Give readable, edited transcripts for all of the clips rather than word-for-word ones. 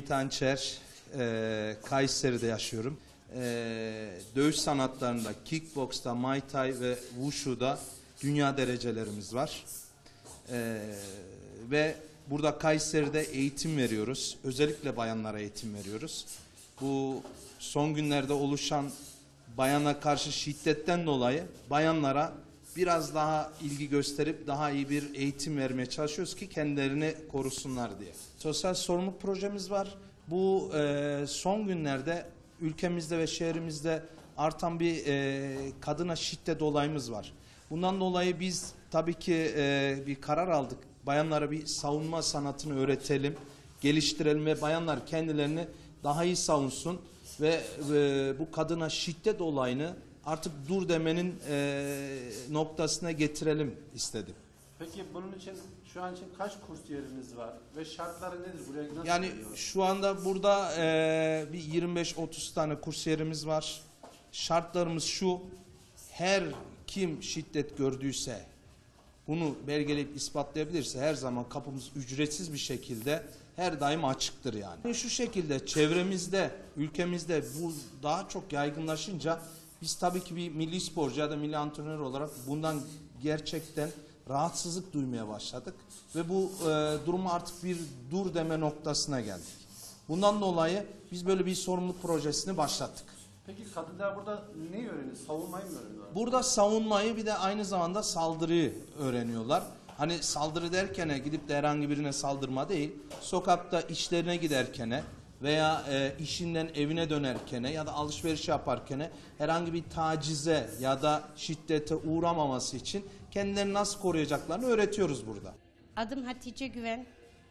Cüneyt Ançer, Kayseri'de yaşıyorum. Dövüş sanatlarında, kickbox'ta, Muay Thai ve Wushu'da dünya derecelerimiz var. Ve burada Kayseri'de eğitim veriyoruz. Özellikle bayanlara eğitim veriyoruz. Bu son günlerde oluşan bayana karşı şiddetten dolayı bayanlara biraz daha ilgi gösterip daha iyi bir eğitim vermeye çalışıyoruz ki kendilerini korusunlar diye. Sosyal sorumluluk projemiz var. Bu son günlerde ülkemizde ve şehrimizde artan bir kadına şiddet olayımız var. Bundan dolayı biz tabii ki bir karar aldık. Bayanlara bir savunma sanatını öğretelim, geliştirelim ve bayanlar kendilerini daha iyi savunsun ve bu kadına şiddet olayını artık dur demenin noktasına getirelim istedim. Peki bunun için şu an için kaç kursiyeriniz var ve şartları nedir? Buraya nasıl Yani geliyor? şu anda burada bir 25-30 tane kursiyerimiz var. Şartlarımız şu: her kim şiddet gördüyse, bunu belgeleyip ispatlayabilirse her zaman kapımız ücretsiz bir şekilde her daim açıktır yani. Şu şekilde çevremizde, ülkemizde bu daha çok yaygınlaşınca biz tabii ki bir milli sporcu ya da milli antrenör olarak bundan gerçekten rahatsızlık duymaya başladık. Ve bu durumu artık bir dur deme noktasına geldik. Bundan dolayı biz böyle bir sorumluluk projesini başlattık. Peki kadınlar burada ne öğreniyor? Savunmayı mı öğreniyorlar? Burada savunmayı bir de aynı zamanda saldırıyı öğreniyorlar. Hani saldırı derken gidip de herhangi birine saldırma değil, sokakta işlerine giderken veya işinden evine dönerken ya da alışveriş yaparken herhangi bir tacize ya da şiddete uğramaması için kendilerini nasıl koruyacaklarını öğretiyoruz burada. Adım Hatice Güven,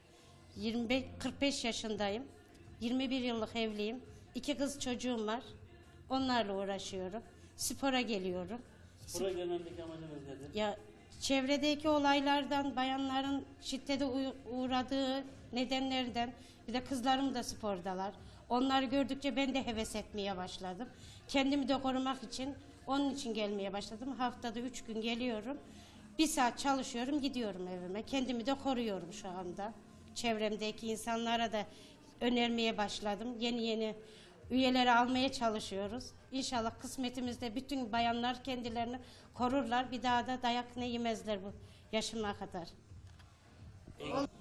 45 yaşındayım, 21 yıllık evliyim, 2 kız çocuğum var, onlarla uğraşıyorum, spora geliyorum. Spora gelmemdeki amacınız nedir? Ya çevredeki olaylardan, bayanların şiddete uğradığı nedenlerden, bir de kızlarım da spordalar. Onları gördükçe ben de heves etmeye başladım. Kendimi de korumak için, onun için gelmeye başladım. Haftada 3 gün geliyorum. 1 saat çalışıyorum, gidiyorum evime. Kendimi de koruyorum şu anda. Çevremdeki insanlara da önermeye başladım. Yeni üyeleri almaya çalışıyoruz. İnşallah kısmetimizde bütün bayanlar kendilerini korurlar. Bir daha da dayak ne yemezler bu yaşıma kadar.